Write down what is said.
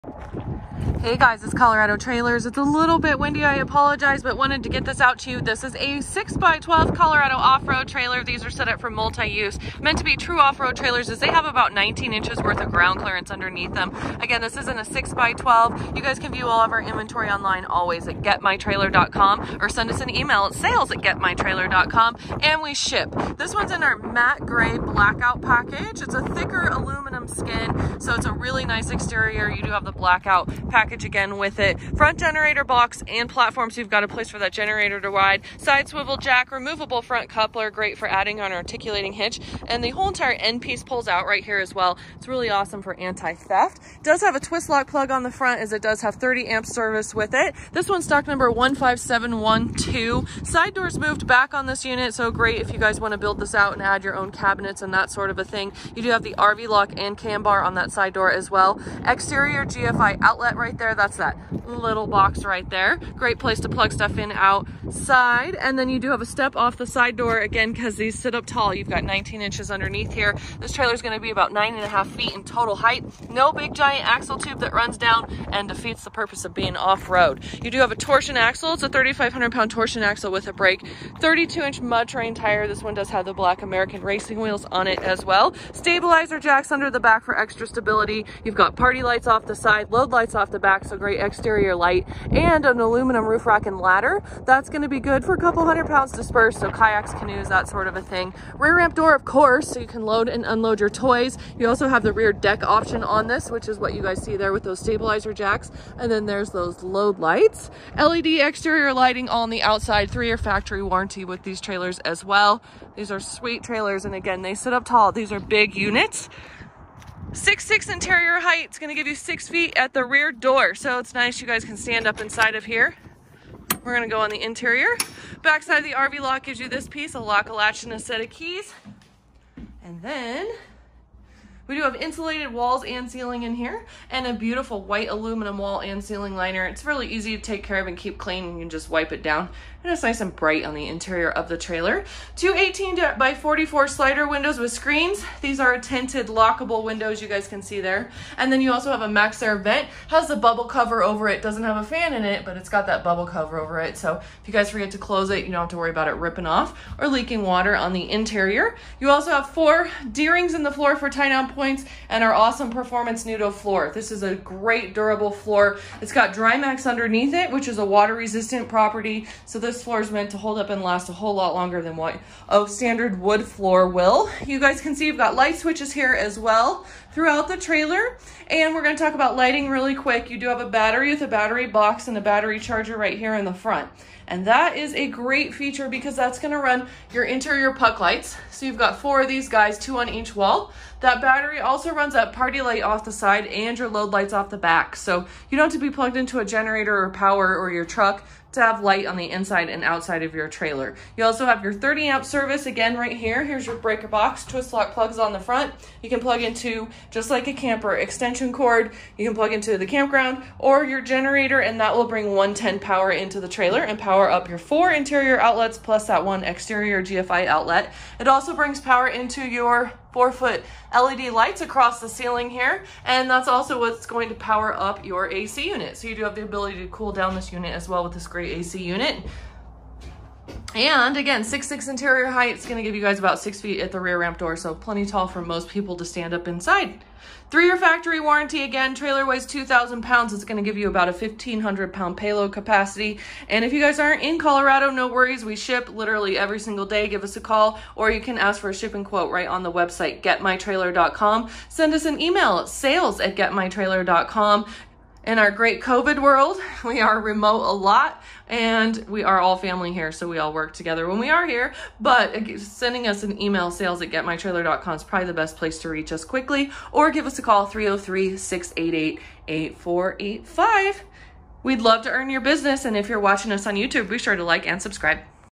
Hey guys, it's Colorado Trailers. It's a little bit windy, I apologize, but wanted to get this out to you. This is a 6x12 Colorado off-road trailer. These are set up for multi-use. Meant to be true off-road trailers as they have about 19 inches worth of ground clearance underneath them. Again, this isn't a 6x12. You guys can view all of our inventory online always at getmytrailer.com or send us an email at sales@getmytrailer.com and we ship. This one's in our matte gray blackout package. It's a thicker aluminum skin, so it's a really nice exterior. You do have the blackout package again with it. Front generator box and platform, so you've got a place for that generator to ride. Side swivel jack, removable front coupler, great for adding on an articulating hitch. And the whole entire end piece pulls out right here as well. It's really awesome for anti-theft. It does have a twist lock plug on the front as it does have 30 amp service with it. This one's stock number 15712. Side doors moved back on this unit, so great if you guys want to build this out and add your own cabinets and that sort of a thing. You do have the RV lock and cam bar on that side door as well. Exterior GFI outlet right there. That's that little box right there. Great place to plug stuff in outside. And then you do have a step off the side door again because these sit up tall. You've got 19 inches underneath here. This trailer is going to be about 9.5 feet in total height. No big giant axle tube that runs down and defeats the purpose of being off-road. You do have a torsion axle. It's a 3,500 pound torsion axle with a brake. 32-inch Mudterrain tire. This one does have the black American racing wheels on it as well. Stabilizer jacks under the back for extra stability. You've got party lights off the side, load lights off the back, so great exterior light, and an aluminum roof rack and ladder. That's going to be good for a couple 100 pounds dispersed, so kayaks, canoes, that sort of a thing. Rear ramp door, of course, so you can load and unload your toys. You also have the rear deck option on this, which is what you guys see there with those stabilizer jacks. And then there's those load lights. LED exterior lighting all on the outside. 3-year factory warranty with these trailers as well. These are sweet trailers, and again, they sit up tall. These are big units. 6'6" interior height. It's going to give you 6 feet at the rear door, so it's nice. You guys can stand up inside of here. We're going to go on the interior. Backside of the RV lock gives you this piece, a lock, a latch, and a set of keys. And then we do have insulated walls and ceiling in here, and a beautiful white aluminum wall and ceiling liner. It's really easy to take care of and keep clean. You can just wipe it down, and it's nice and bright on the interior of the trailer. Two 18x44 slider windows with screens. These are tinted lockable windows, you guys can see there. And then you also have a max air vent. Has the bubble cover over it. Doesn't have a fan in it, but it's got that bubble cover over it. So if you guys forget to close it, you don't have to worry about it ripping off or leaking water on the interior. You also have 4 D-rings in the floor for tie-down points and our awesome Performance Nudo floor. This is a great durable floor. It's got Drymax underneath it, which is a water resistant property. So this floor is meant to hold up and last a whole lot longer than what a standard wood floor will. You guys can see you've got light switches here as well throughout the trailer. And we're going to talk about lighting really quick. You do have a battery with a battery box and a battery charger right here in the front. And that is a great feature because that's going to run your interior puck lights. So you've got 4 of these guys, 2 on each wall. That battery also runs that party light off the side and your load lights off the back. So you don't have to be plugged into a generator or power or your truck to have light on the inside and outside of your trailer. You also have your 30 amp service again right here. Here's your breaker box, twist lock plugs on the front. You can plug into, just like a camper, extension cord. You can plug into the campground or your generator, and that will bring 110 power into the trailer and power up your 4 interior outlets plus that 1 exterior GFI outlet. It also brings power into your 4-foot LED lights across the ceiling here, and that's also what's going to power up your AC unit. So you do have the ability to cool down this unit as well with this great AC unit. And again, 6'6" interior height. It's going to give you guys about 6 feet at the rear ramp door, so plenty tall for most people to stand up inside. 3-year factory warranty. Again, trailer weighs 2,000 pounds. It's going to give you about a 1,500 pound payload capacity. And if you guys aren't in Colorado, no worries. We ship literally every single day. Give us a call, or you can ask for a shipping quote right on the website, getmytrailer.com. Send us an email at sales@getmytrailer.com. In our great COVID world, we are remote a lot, and we are all family here, so we all work together when we are here. But sending us an email, sales@getmytrailer.com, is probably the best place to reach us quickly, or give us a call, 303-688-8485. We'd love to earn your business, and if you're watching us on YouTube, be sure to like and subscribe.